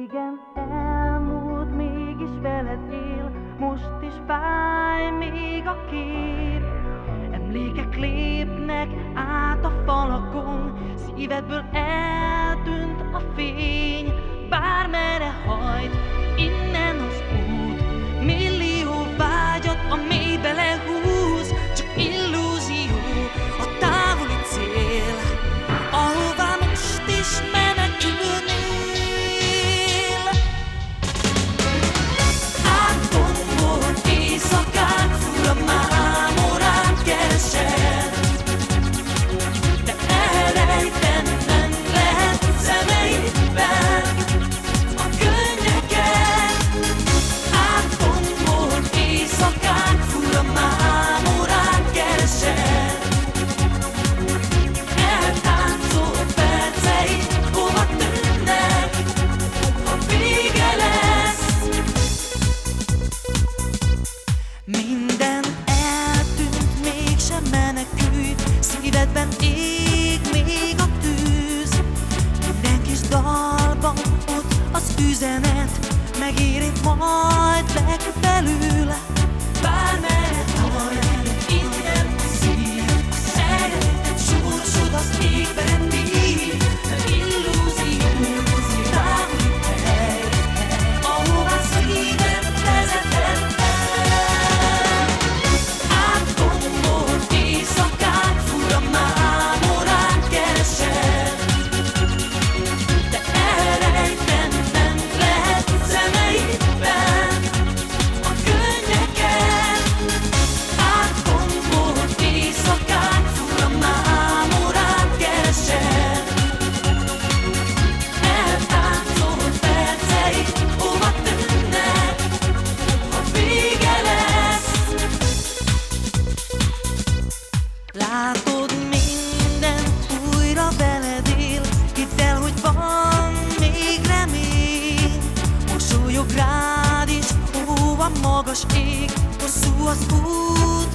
Régen elmúlt, mégis veled él, most is fáj még a kép. Emlékek lépnek át a falakon, szívedből eltűnt a fény. Bármerre hajt innen az út, millió vágyat a mélybe lehúz. Csak illúzió a távoli cél, ahová most is menekülnél. Átgondolt éjszakák, fura mámorát keresel, de elrejteni nem lehet szemeidben a könnyeket. Átgondolt éjszakák, fura mámorát keresel, eltáncolt perceid hova tűnnek, ha vége lesz. Minden eltűnt, mégsem menekülj, szívedben ég még a tűz. Minden kis dalban ott az üzenet, megérint majd legfelül. Bármerre hajt innen a szív, szeretet sorsod az égbe rendít. Nem illúzió, távoli hely, ahová szívem vezetett el. Átgondolt éjszakák, fura mámorát keresel, de elrejteni nem lehet szemeidben a könnyeket. Átgondolt éjszakák, fura mámorát keresel, eltáncolt perceid hova tűnnek, ha vége lesz. Látod, mindent újra veled él, hidd el, hogy van még remény. Mosolyog rád is, ó, a magas ég, hosszú az út,